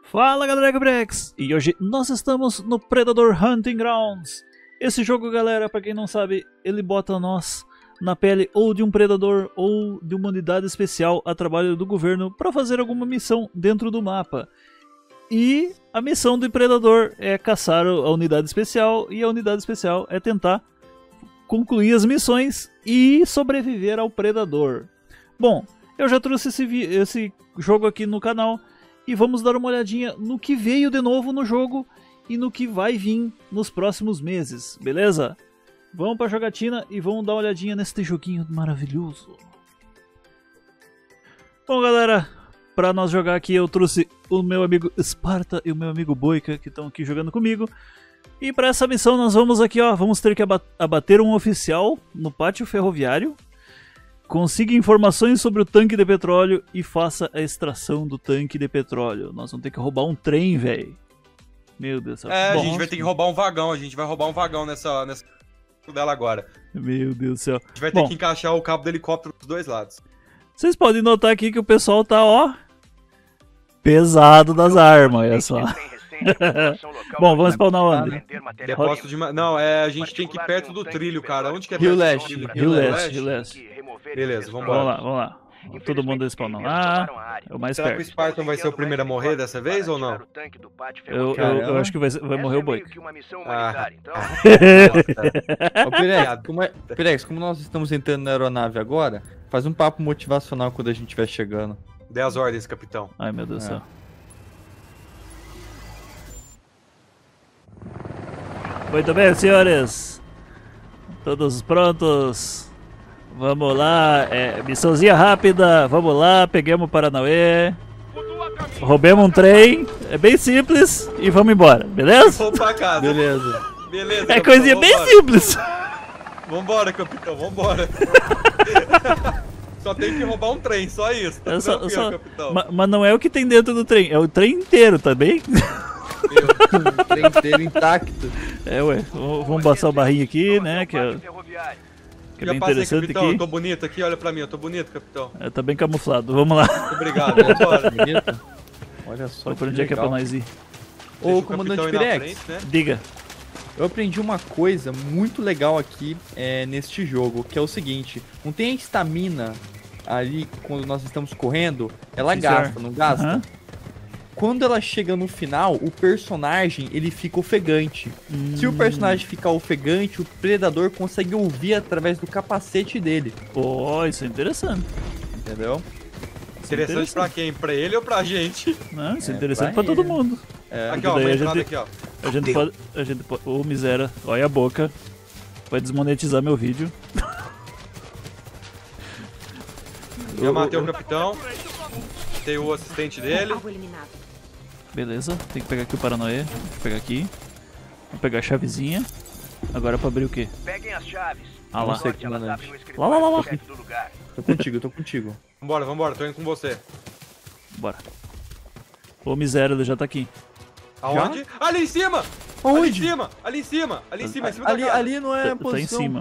Fala galera, Gabrex! E hoje nós estamos no Predator Hunting Grounds. Esse jogo, galera, pra quem não sabe, ele bota nós na pele ou de um predador ou de uma unidade especial a trabalho do governo para fazer alguma missão dentro do mapa. E a missão do predador é caçar a unidade especial, e a unidade especial é tentar concluir as missões e sobreviver ao predador. Bom, eu já trouxe esse jogo aqui no canal e vamos dar uma olhadinha no que veio de novo no jogo e no que vai vir nos próximos meses, beleza? Vamos pra jogatina e vamos dar uma olhadinha nesse joguinho maravilhoso. Bom, galera, pra nós jogar aqui eu trouxe o meu amigo Sparta e o meu amigo Boika, que estão aqui jogando comigo. E pra essa missão nós vamos aqui, ó, vamos ter que abater um oficial no pátio ferroviário. Consiga informações sobre o tanque de petróleo e faça a extração do tanque de petróleo. Nós vamos ter que roubar um trem, velho. Meu Deus do céu. É, a gente vai ter que roubar um vagão, a gente vai roubar um vagão nessa dela agora. Meu Deus do céu. A gente vai ter que encaixar o cabo do helicóptero dos dois lados. Vocês podem notar aqui que o pessoal tá, ó, pesado das armas, olha só. Bom, vamos spawnar onde? Depósito de... Não, a gente tem que ir perto do trilho, cara. Onde que é? Rio Leste. Beleza, vambora. Vamos lá. Todo mundo spawnar lá. É o mais Será perto. que o Spartan vai ser o primeiro a morrer dessa vez ou não? Eu acho que vai morrer o Boika. Pirex, como nós estamos entrando na aeronave agora, faz um papo motivacional quando a gente estiver chegando. Dê as ordens, capitão. Ai, meu Deus do céu. Muito bem, senhores. Todos prontos? Vamos lá, missãozinha rápida. Vamos lá, peguemos o Paranauê. Roubemos um trem. É bem simples e vamos embora, beleza? Vamos pra casa. Beleza. Beleza, É capitão, coisinha bem simples. Vambora, capitão, vambora. Só tem que roubar um trem, só isso. Tá tranquilo, capitão. Mas não é o que tem dentro do trem, é o trem inteiro, tá bem? O trem inteiro intacto. Ué, vamos passar o barrinho aqui, né? Que é bem interessante, capitão, aqui. Eu tô bonito aqui, olha pra mim, eu tô bonito, capitão. Tá bem camuflado, vamos lá. Obrigado, vambora. Olha só. Por onde é que é pra nós ir? Ô, comandante Pirex, né? Diga. Eu aprendi uma coisa muito legal aqui neste jogo, que é o seguinte: não tem a estamina ali quando nós estamos correndo, ela gasta, não gasta? Uhum. Quando ela chega no final, o personagem ele fica ofegante. Se o personagem ficar ofegante, o predador consegue ouvir através do capacete dele. Oh, isso é interessante. Entendeu? Interessante pra quem? Pra ele ou pra gente? Não, isso é interessante pra todo mundo. Aqui, ó, uma entrada aqui, ó. A gente pode... Ô, miséria, olha a boca. Vai desmonetizar meu vídeo. Já matei o capitão. Tem o assistente dele. Beleza, tem que pegar aqui o Paranoia. Deixa eu pegar aqui. Vou pegar a chavezinha. Agora é pra abrir o quê? Peguem as chaves. Ah lá. Lá. Tô contigo. Vambora, tô indo com você. Bora. Ô, miséria, ele já tá aqui. Aonde? Já? Ali em cima! Onde? Ali em cima da casa. Ali não é a Tá em posição. cima.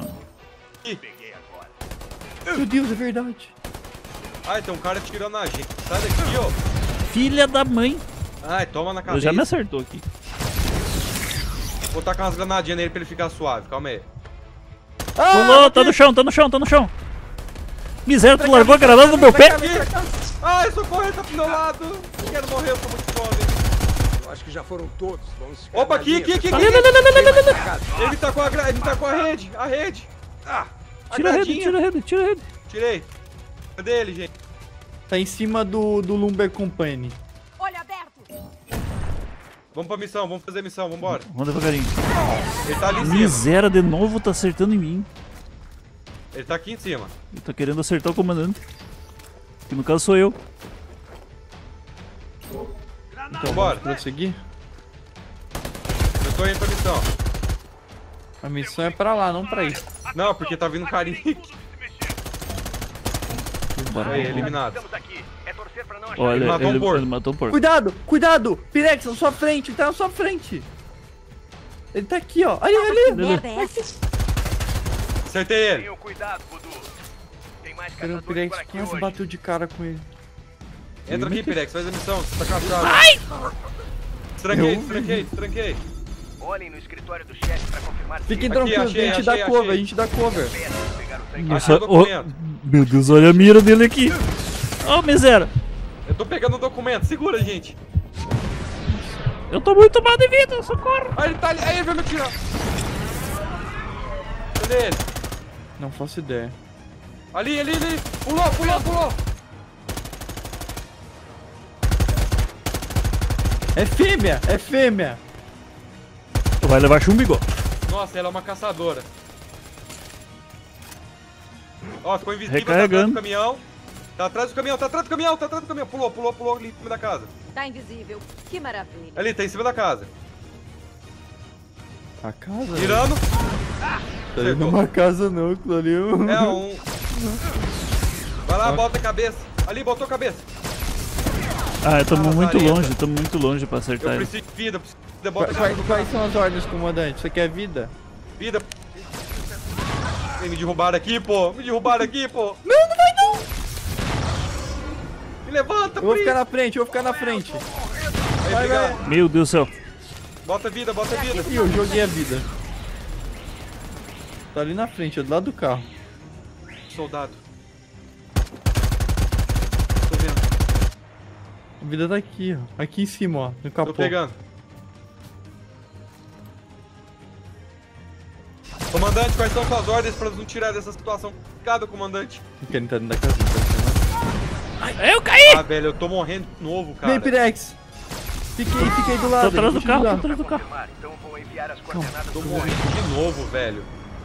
Meu Deus, é verdade. Ai, tem um cara atirando na gente. Sai daqui, ó. Filha da mãe. Ai, toma na Ele cabeça. já me acertou aqui. Vou tacar umas granadinhas nele pra ele ficar suave, calma aí. Pulou, tá no chão. Miséria, tu largou a granada no meu pé. Ai, socorro, ele tá pro meu lado. Não quero morrer, eu tô muito fome. Eu acho que já foram todos. Vamos ficar Opa, na aqui. linha. Ele tá com a rede. Tira a rede. Tirei. Cadê ele, gente? Tá em cima do Lumber Company. Olho aberto. Vamos pra missão, vamos fazer missão, vambora. Vamos devagarinho. Ele tá ali em cima. Miséria de novo tá acertando em mim. Ele tá aqui em cima. Ele tá querendo acertar o comandante. Que no caso sou eu. Então, bora. vamos prosseguir? Eu tô indo pra missão. A missão é pra lá, não pra isso. Não, porque tá vindo um carinha aqui. Bora. Aí, eliminado. Olha, Ele matou um porco. ele matou um porco. Cuidado! Pirex, na sua frente, ele tá na sua frente. Ele tá aqui, ó. Ali. Merda é essa? Acertei ele. Tenham cuidado, Voodoo. Tem mais Cara, o caçadores Pirex por aqui quase hoje. bateu de cara com ele. Entra aqui, Pirex, faz a missão. Você tá com a chave. Ai! Tranquei. Olhem no escritório do chefe pra confirmar. Fiquem tranquilos, a gente dá cover, Nossa, meu Deus, olha a mira dele aqui. Ó, miséria. Eu tô pegando o documento, segura, gente. Eu tô muito mal de vida, socorro. Aí ele tá ali, aí ele vai me atirar. Cadê ele? Não faço ideia. Ali. Pulou. É fêmea. Tu vai levar chumbo igual. Nossa, ela é uma caçadora. Ó, ficou invisível, Recarregando. Tá atrás do caminhão. Pulou ali em cima da casa. Tá invisível. Que maravilha. Ali, tá em cima da casa. A casa? Girando. Tá indo numa casa não, Clarinho. É um... Vai lá, bota a cabeça. Ali, botou a cabeça. Ah, tamo muito Lazareta. longe pra Eu acertar ele. preciso de vida, bota a cabeça. Quais são as ordens, comandante? Você quer vida? Vida. Me derrubaram aqui, pô. Não, Não vai não! Me levanta, Eu vou ficar Pri. na frente. Aí, Vai. Meu Deus do céu. Bota vida. Ih, eu joguei a vida. Tá ali na frente, do lado do carro. Soldado. Tô vendo. A vida tá aqui, ó. Aqui em cima, ó. No capô. Tô pegando. Comandante, quais são suas ordens pra nos tirar dessa situação complicada, comandante? Não quero entrar dentro da casinha, tá? Eu caí! Ah, velho, eu tô morrendo de novo, cara. Vem, Pirex! Fiquei aí do lado. Tô atrás do deixa eu carro, ajudar. Então vou enviar as coordenadas Tô do morrendo de novo, velho.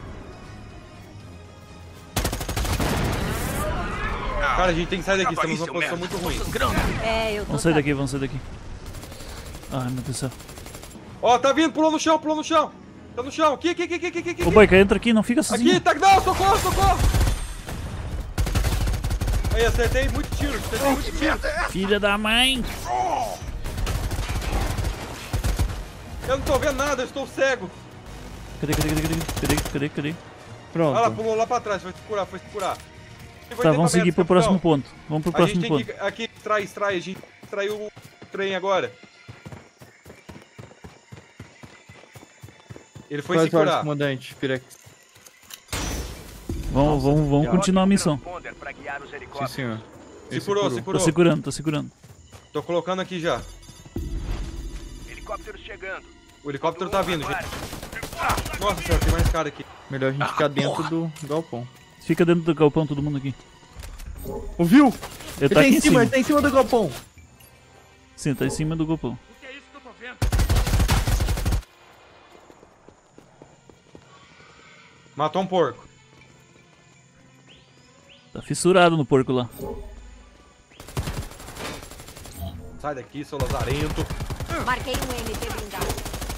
Cara, a gente tem que sair daqui, estamos numa posição muito ruim. É, eu tô. Vamos sair daqui. Ai, meu Deus do céu. Ó, tá vindo, pulou no chão. Tá no chão, aqui. Ô, Boica, entra aqui, não fica sozinho. Aqui, tá, não, socorro. Aí, acertei muito tiro. Filha da mãe. Eu não tô vendo nada, eu estou cego. Cadê? Pronto. Olha lá, pulou lá pra trás, foi se curar. Tá, vamos seguir pro próximo ponto. Vamos pro A gente próximo tem ponto. que aqui, extrai, a gente extraiu o trem agora. Ele foi Quais se ordens, curar. comandante, Pirex? Vamos continuar a missão. Pra guiar os Sim, helicópteros. senhor. Se curou. Tô segurando. Tô colocando aqui já. Helicópteros chegando. O helicóptero tá vindo, gente. Nossa senhora, tem mais cara aqui. Melhor a gente ficar dentro do galpão. Fica dentro do galpão, todo mundo aqui. Ouviu? Ele Ele tá tá aqui em cima, ele tá em cima do galpão. Sim, tá em cima do galpão. Matou um porco. Tá fissurado no porco lá. Sai daqui, seu lazarento. Marquei um MT blindado.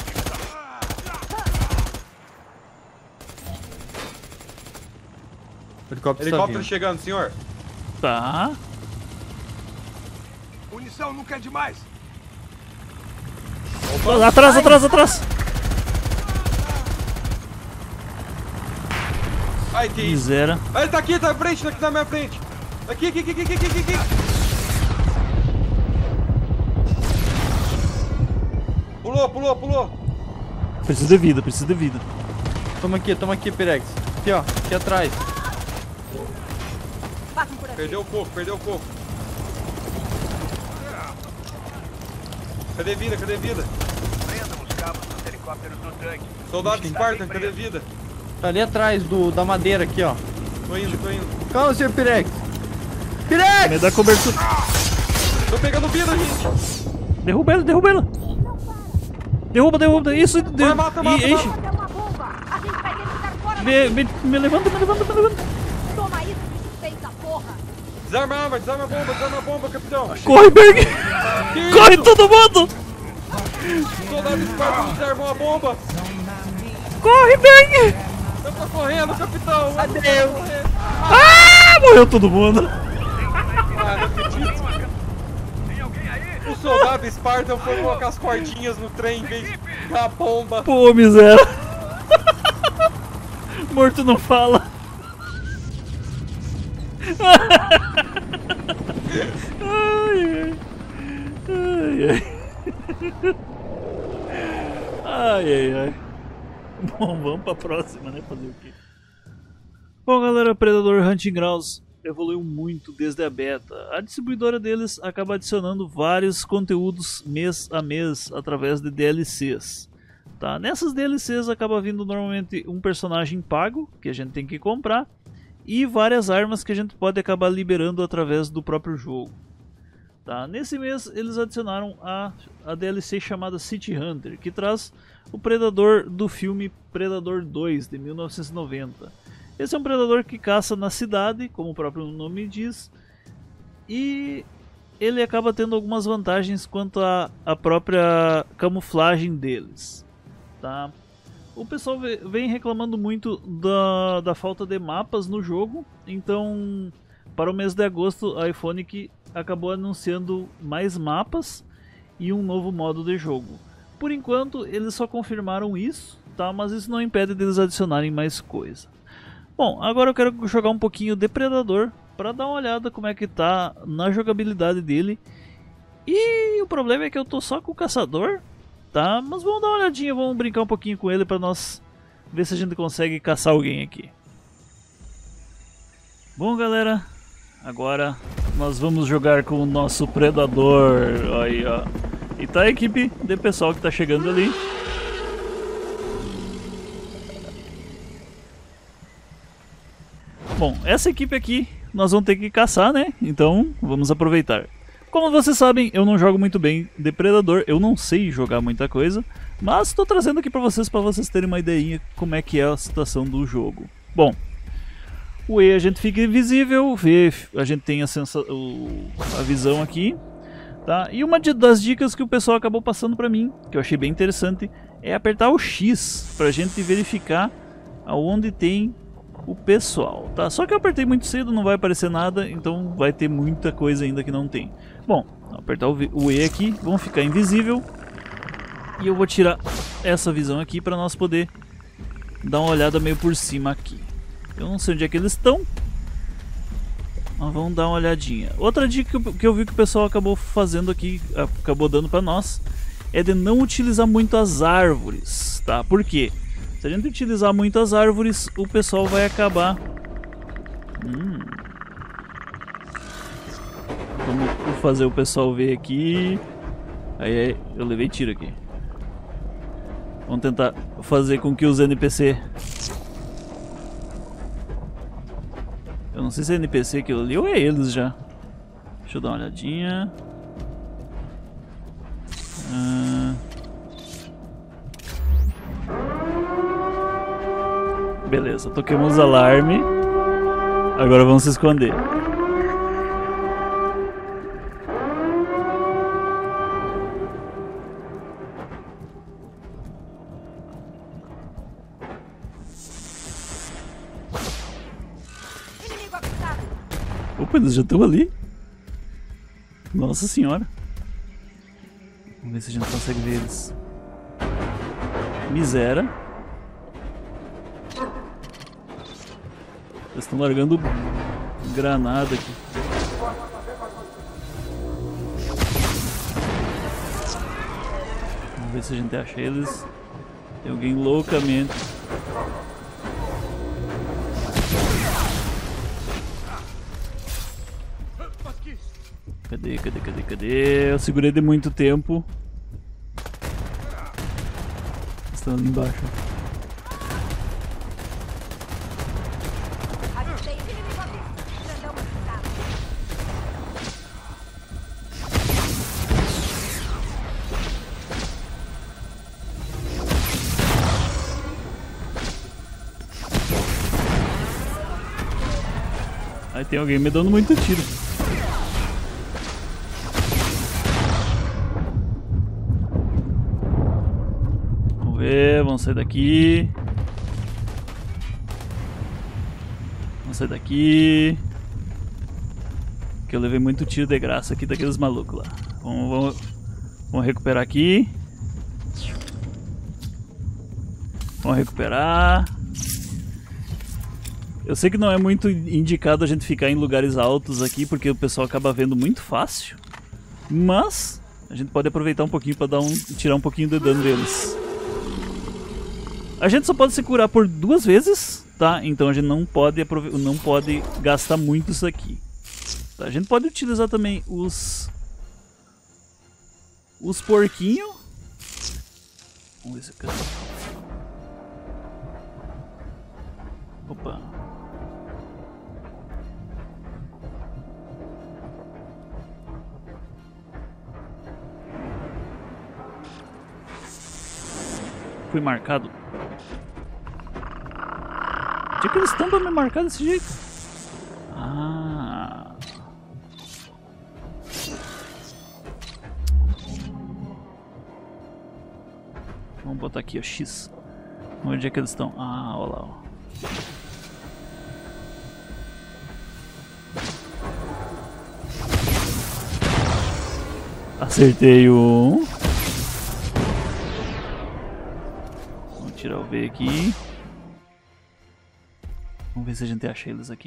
O helicóptero, Helicóptero chegando, senhor. Tá. Munição nunca é demais. Atrás! Ai, que isso. Miséria. Ah, ele tá aqui na frente, aqui na minha frente. Aqui. Pulou. Preciso de vida. Toma aqui, Pirex. Aqui, ó. Aqui atrás. Passam por aqui. Perdeu o coco. Cadê vida? Prendam os cabos dos helicópteros no tanque. Soldado Spartan, cadê vida? Tá ali atrás da madeira aqui, ó. Tô indo. Calma, senhor Pirex. Pirex! Me dá cobertura. Tô pegando vida, gente. Derruba ela. Derruba. Isso. Mata. Fazer uma bomba. A gente vai ter que estar fora daqui. Me levanta. Toma isso, bicho feio da porra. Desarma a bomba, capitão. Corre, Berg. Que Corre isso? todo mundo. Soldado Spartan desarmou a bomba. Corre, Berg. Eu tô correndo, capitão. Adeus. Morreu todo mundo. Ah, não acredito. O soldado Spartan foi colocar as cordinhas no trem em vez de pegar a bomba. Pô, miséria. Morto não fala. Ai. Ai. Bom, vamos pra próxima, né? Fazer o quê? Bom, galera, Predator Hunting Grounds evoluiu muito desde a beta. A distribuidora deles acaba adicionando vários conteúdos mês a mês através de DLCs. Tá? Nessas DLCs acaba vindo normalmente um personagem pago, que a gente tem que comprar, e várias armas que a gente pode acabar liberando através do próprio jogo. Tá? Nesse mês eles adicionaram a DLC chamada City Hunter, que traz o predador do filme Predador 2 de 1990. Esse é um predador que caça na cidade, como o próprio nome diz, e ele acaba tendo algumas vantagens quanto à própria camuflagem deles. Tá? O pessoal vem reclamando muito da falta de mapas no jogo, então para o mês de agosto a iPhonic acabou anunciando mais mapas e um novo modo de jogo. Por enquanto eles só confirmaram isso, tá? Mas isso não impede deles adicionarem mais coisa. Bom, agora eu quero jogar um pouquinho de Predador para dar uma olhada como é que tá na jogabilidade dele. E o problema é que eu tô só com o caçador, tá? Mas vamos dar uma olhadinha, vamos brincar um pouquinho com ele para nós ver se a gente consegue caçar alguém aqui. Bom, galera, agora nós vamos jogar com o nosso Predador. Aí, ó. E tá a equipe de pessoal que tá chegando ali. Bom, essa equipe aqui nós vamos ter que caçar, né? Então vamos aproveitar. Como vocês sabem, eu não jogo muito bem de Predador, eu não sei jogar muita coisa, mas estou trazendo aqui para vocês terem uma ideinha como é que é a situação do jogo. Bom, o E a gente fica invisível, V a gente tem a visão aqui, tá? E uma das dicas que o pessoal acabou passando para mim, que eu achei bem interessante, é apertar o X para a gente verificar aonde tem o pessoal, tá? Só que eu apertei muito cedo, não vai aparecer nada, então vai ter muita coisa ainda que não tem. Bom, vou apertar o E aqui, vamos ficar invisível. E eu vou tirar essa visão aqui para nós poder dar uma olhada meio por cima aqui. Eu não sei onde é que eles estão, mas vamos dar uma olhadinha. Outra dica que eu vi que o pessoal acabou fazendo aqui, acabou dando para nós, é de não utilizar muito as árvores, tá? Por quê? Se a gente utilizar muitas árvores, o pessoal vai acabar... Vamos fazer o pessoal ver aqui. Aí eu levei tiro aqui. Vamos tentar fazer com que os NPC... Eu não sei se é NPC aquilo ali ou é eles já. Deixa eu dar uma olhadinha. Beleza, toquemos alarme. Agora vamos se esconder. Opa, eles já estão ali. Nossa senhora. Vamos ver se a gente consegue ver eles. Miséria. Eles estão largando granada aqui. Vamos ver se a gente acha eles. Tem alguém loucamente. Cadê? Eu segurei de muito tempo. Estão ali embaixo. Aí tem alguém me dando muito tiro. Vamos ver, vamos sair daqui. Vamos sair daqui. Que eu levei muito tiro de graça aqui daqueles malucos lá. Vamos recuperar aqui. Vamos recuperar. Eu sei que não é muito indicado a gente ficar em lugares altos aqui, porque o pessoal acaba vendo muito fácil. Mas A gente pode aproveitar um pouquinho pra tirar um pouquinho do dano deles. A gente só pode se curar por 2 vezes, tá? Então a gente não pode gastar muito isso aqui. Tá? A gente pode utilizar também os porquinhos. Vamos ver se eu quero. Opa. Fui marcado. Onde é que eles estão pra me marcar desse jeito? Ah. Vamos botar aqui, ó, X. Onde é que eles estão? Ah, olha lá, ó. Acertei um. Vamos tirar o V aqui. Vamos ver se a gente acha eles aqui.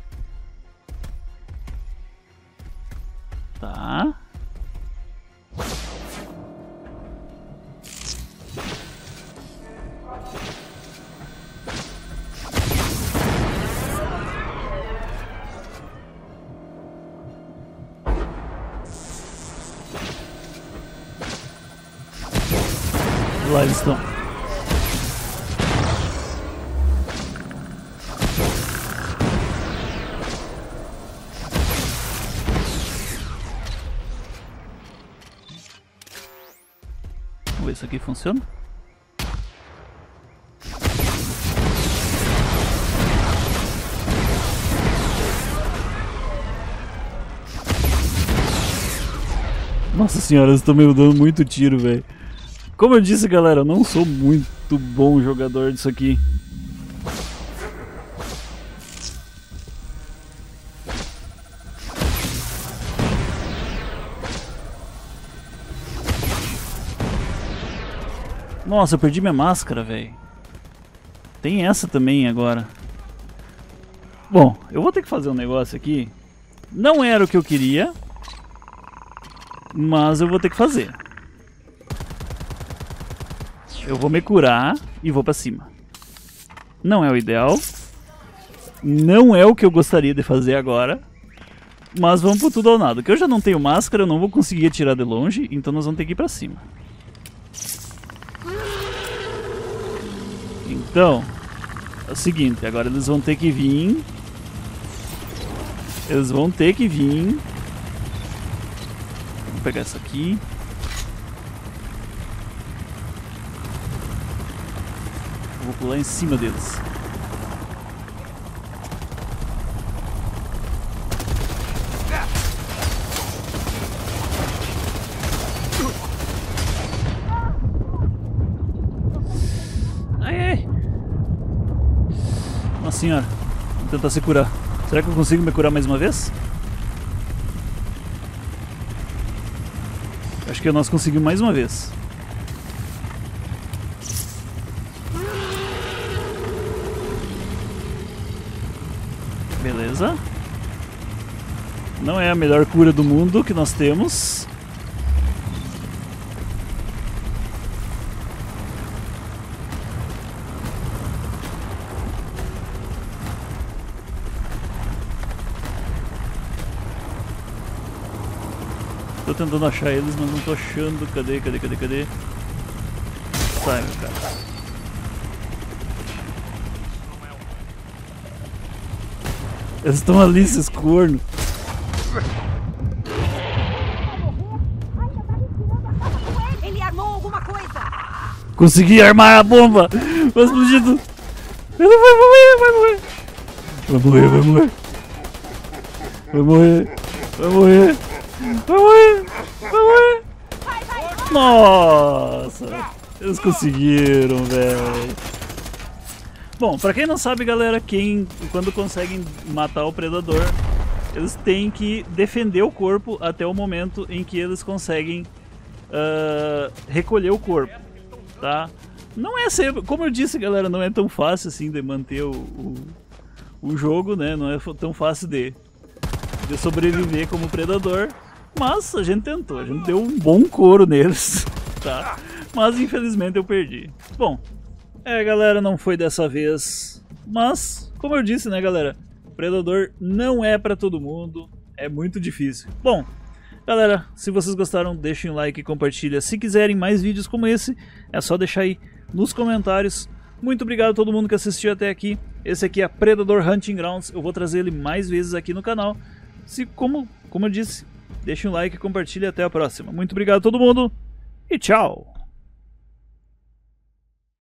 Tá. Lá eles estão. Vamos ver se aqui funciona. Nossa senhora, eles estão me dando muito tiro, velho. Como eu disse, galera, eu não sou muito bom jogador disso aqui. Nossa, eu perdi minha máscara, velho. Tem essa também agora. Bom, eu vou ter que fazer um negócio aqui. Não era o que eu queria, mas eu vou ter que fazer. Eu vou me curar e vou pra cima. Não é o ideal. Não é o que eu gostaria de fazer agora. Mas vamos por tudo ou nada. Que eu já não tenho máscara, eu não vou conseguir atirar de longe. Então nós vamos ter que ir pra cima. Então, é o seguinte. Agora eles vão ter que vir. Eles vão ter que vir. Vou pegar essa aqui. Vou pular em cima deles. Ai, ai. Nossa senhora. Vou tentar se curar. Será que eu consigo me curar mais uma vez? Acho que nós conseguimos mais uma vez. Beleza. Não é a melhor cura do mundo que nós temos. Tô tentando achar eles, mas não tô achando. Cadê? Sai, meu cara. Eles estão ali, esses cornos. Ele armou alguma coisa. Consegui armar a bomba. Vai explodir tudo. Ele vai morrer. Nossa. Eles conseguiram, velho. Bom, pra quem não sabe, galera, quando conseguem matar o predador, eles têm que defender o corpo até o momento em que eles conseguem recolher o corpo, tá? Não é sempre, como eu disse, galera, não é tão fácil assim de manter o jogo, né? Não é tão fácil de sobreviver como predador, Mas a gente tentou, a gente deu um bom couro neles, tá? Mas infelizmente eu perdi. Bom, galera, não foi dessa vez. Mas, como eu disse, né, galera? Predador não é pra todo mundo, é muito difícil. Bom, galera, se vocês gostaram, deixem um like e compartilha. Se quiserem mais vídeos como esse, é só deixar aí nos comentários. Muito obrigado a todo mundo que assistiu até aqui. Esse aqui é Predator Hunting Grounds. Eu vou trazer ele mais vezes aqui no canal. Como eu disse, deixem um like e compartilha. Até a próxima. Muito obrigado a todo mundo e tchau!